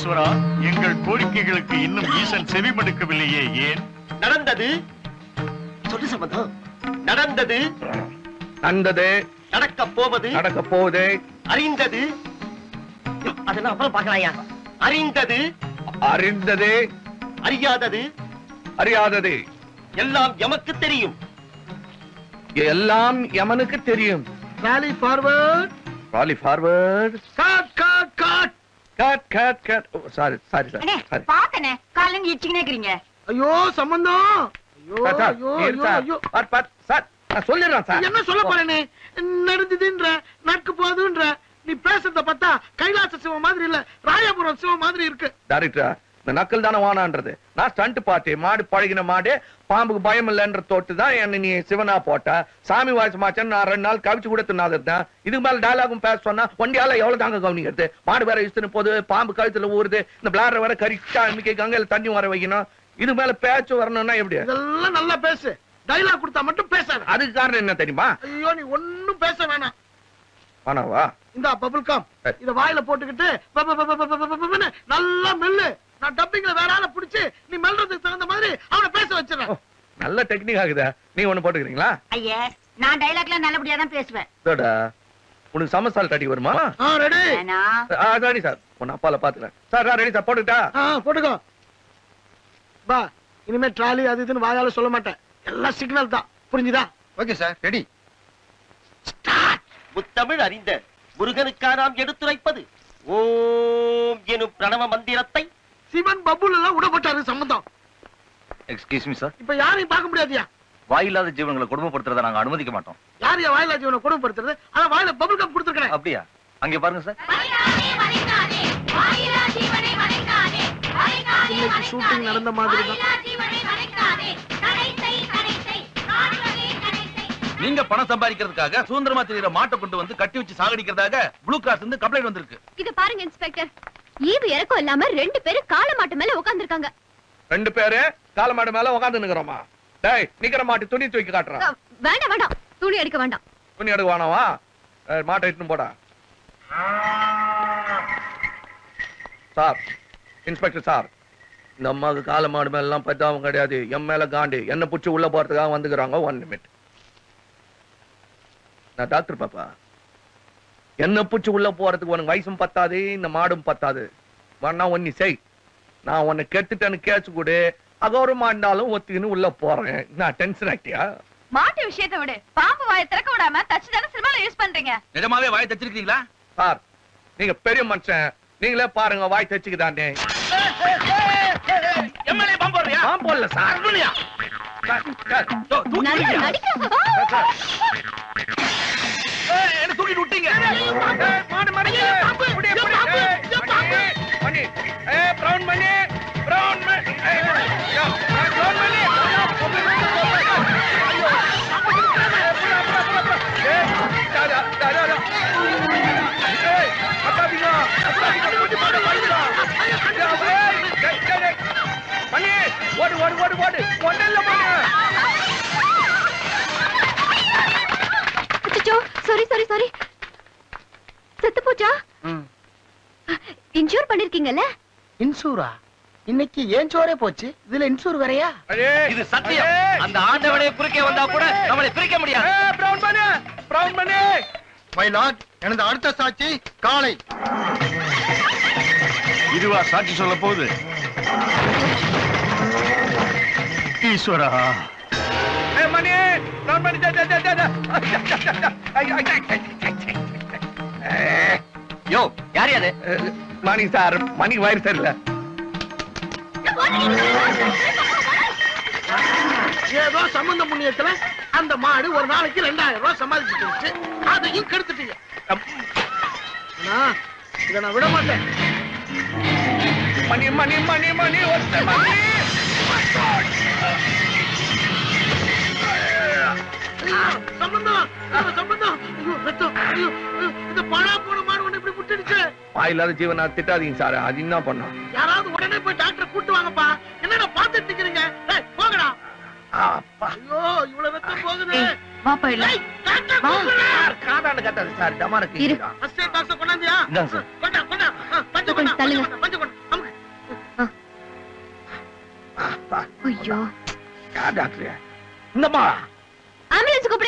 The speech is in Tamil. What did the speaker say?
ஈஸ்வரா, எங்கள் கோரிக்கைகளுக்கு இன்னும் ஈசன் செவிமடுக்கவில்லையே, ஏன்? நடந்தது சொல்லு சம்பந்தம். நடந்தது நடந்தது, நடக்க போவது அறிந்தது. அதெல்லாம் அப்புறம் பார்க்கலாயா. அறிந்தது அறிந்தது, அறியாதது அறியாதது எல்லாம் எமக்கு தெரியும். எல்லாம் யமனுக்கு தெரியும். Rally forward, rally forward. Cut cut cut cut cut cut. Sorry sorry sir. பாத்தனே காலங்க இச்சிங்கனே இருக்கீங்க. ஐயோ சம்பந்தம். ஐயோ ஐயோ ஐயோ. சார் நான் சொல்லிடுறேன் சார். என்ன சொல்ல போறேனே? நடந்ததுன்ற நடக்க போகுதுன்ற நீ பேசுறத பார்த்தா கைலாச சிவம் மாதிரி இல்ல, ராயபுரம் சிவம் மாதிரி இருக்கு. டைரக்டர், இந்த நக்கல் தானே வானான்றது. நான் ஸ்டண்ட் பார்ட்டி, மாடு பழகின மாடு, பாம்புக்கு பயம் இல்லைன்ற தோட்டு தான் என்ன நீ சிவனா போட்ட. சாமி வாய்ஸ் மாச்சன் நான் 2 நாள் கவிச்சு கூட தின்னாதான். இதுக்கு மேல டயலாகும் பேச சொன்னா வண்டியால எவ்வளவு தாங்க கவனிக்கிறது. மாடு வேற இஷ்டன்னு போது, பாம்பு கழுத்துல ஊறுது, இந்த பிளாடர் வேற கரிச்சா இன்னைக்கு கங்கையில தண்ணி வர வைக்கணும். இது மேல பேச்சு வரணும்னா எப்படி? இதெல்லாம் நல்லா பேசு, டைலாக் கொடுத்தா மட்டும் பேசாத. அதுக்கு காரணம் என்ன தெரியுமா? ஐயோ நீ ஒண்ணும் பேச வேணாம். ஆனாவா இந்த பபிள் கம் இத வாயில போட்டுக்கிட்டு நல்லா மெல்லு. நான் டப்பிங்ல வேற ஆளை பிடிச்சு நீ மெல்றதுக்கு தகுந்த மாதிரி அவனை பேச வச்சிடறேன். நல்ல டெக்னிக் ஆகுதா? நீ ஒண்ணு போட்டுக்கிறீங்களா? ஐயா நான் டைலாக்ல நல்லபடியா தான் பேசுவேன். உனக்கு சமசால் தட்டி வருமா? Ready ready sir. உன்னை அப்பால பாத்துக்கிறேன் சார். ரெடி சார், போட்டுட்டா? போட்டுக்கோ. பா இனிமே ட்ராலி அது இதுன்னு வாயால சொல்ல மாட்டேன், எல்லாம் சிக்னல் தான், புரிஞ்சுதா? Okay sir, ready. முத்தமிழ் அறிந்த முருகனுக்கா நாம் எடுத்துரைப்பது ஓம் எனும் பிரணவ மந்திரத்தை. சிவன் பபுல் எல்லாம் உடப்பட்டாரு சம்பந்தம். Excuse me sir. இப்ப யாரையும் பார்க்க முடியாதியா? வாயில்லாத ஜீவன்களை கொடுமைப்படுத்துறத நாங்க அனுமதிக்க மாட்டோம். யாரையா வாயிலா ஜீவனை கொடுமைப்படுத்துறது? அதான் வாயில பபுல் கம் கொடுத்துருக்கேன். அப்படியா? அங்க பாருங்க சார். இன்னைக்கு ஷூட்டிங் நடந்த மாதிரி தான். நீங்க பணம் சம்பாதிக்கிறதுக்காக சுதந்திரமா தெரியுற மாட்டை கொண்டு வந்து கட்டி வச்சு சாகடிக்கிறதாக ப்ளூ கிராஸ் இருந்து கம்ப்ளைண்ட் வந்திருக்கு. இது பாருங்க இன்ஸ்பெக்டர், ஈவு இறக்கம் இல்லாம 2 பேரும் காளை மாட்டு மேல உட்கார்ந்திருக்காங்க. 2 பேரு காளை மாடு மேல உட்கார்ந்து நிக்கிறோமா? டேய், நிக்கிற மாட்டு துணி தூக்கி காட்டுறா. வேண்டாம் வேண்டாம், துணி எடுக்க வேண்டாம். துணி எடுக்க வேணாவா? மாட்டை இட்டுன்னு போடா. சார், இன்ஸ்பெக்டர் சார், இந்த அம்மாவுக்கு காளை மாடு மேல எல்லாம் பத்தாவும் கிடையாது. என் மேல காண்டி என்ன புடிச்சு உள்ள போறதுக்காக வந்துக்கிறாங்க. 1 நிமிட். நான் டாக்டர் பாப்பா, என்ன புடிச்சு உள்ள போறதுக்கு உனக்கு வயசும் பத்தாது, இந்த மாடும் பத்தாது. வேணா ஒன்னு செய், நான் உன்னை கெட்டுட்டேன்னு கேச்சு கூட அகௌரவமா இருந்தாலும் ஒத்துக்கின்னு உள்ள போறேன். நான் டென்ஷன் ஆகிட்டியா? மாட்டு விஷயத்தை விடு, பாம்பு வாயை திறக்க விடாம தச்சு தானே சினிமால யூஸ் பண்றீங்க. நிஜமாவே வாயை தச்சிருக்கீங்களா? சார், நீங்க பெரிய மனுஷன், நீங்களே பாருங்க வாய் தச்சுக்குதானே. எம்எல்ஏ பாம்பு போடுறியா? பாம்பு போடல சார். என்ன தூக்கிட்டு விட்டீங்க? மாடு Mani brown Mani brown Mani brown Mani. Mani ஓடு ஓடு ஓடு ஓடு ஒன்னில்ல மணி. சாரி சாரி சாரி, செத்து போச்சா? இன்சூர் பண்ணிருக்கீங்கல்ல? இன்சூரா? இன்னைக்கு ஏன் சோரே போச்சு, இதுல இன்சூர் வேறயா? இது சத்தியம். அந்த ஆண்டவனே குறுக்கே வந்தா கூட நம்மளை பிரிக்க முடியாது. Brown Mani brown Mani. My lord, எனது அடுத்த சாட்சி காளை. இதுவா சாட்சி சொல்ல போகுது? ஈஸ்வரா, மணி பிரவுன் மணி. யோ, யார் அது? மணி சார், மணிக்கு வயிறு சரியில்லை. ஏதோ சம்பந்த புண்ணியத்துல அந்த மாடு ஒரு நாளைக்கு 2000 ரூபாய் சம்பாதிச்சுட்டு அதையும் கெடுத்துட்டீங்க. இதை நான் விட மாட்டேன். மணி மணி மணி மணி ஒருத்த மணி. சம்பந்தம் சம்பந்தம். இந்த பணா போன மாடு ஒண்ணு இப்படி விட்டுடுச்சு. வாயில்லாத ஜீவனா திட்டாதீங்க சார். அது என்ன பண்ணா? யாராவது உடனே போய் டாக்டர் கூட்டு வாங்கப்பா. என்னடா பாத்துட்டு நிக்கிறீங்க? போங்கடா. ஐயோ, இவ்வளவு ரத்தம் போகுது. வா போயிடலாம். டாக்டர் கூப்பிடுறார். காதாண்ட கட்டாது சார். டமாரக்கு ஃபர்ஸ்ட் எய்ட் பாக்ஸ் கொண்டாந்தியா? இந்தாங்க சார். கொண்டா கொண்டா. பஞ்சு கொண்டா. தள்ளுங்க. பஞ்சு கொண்டா. ஐயோ யார் டாக்டர் இந்தம்மா ஆம்புலன்ஸ்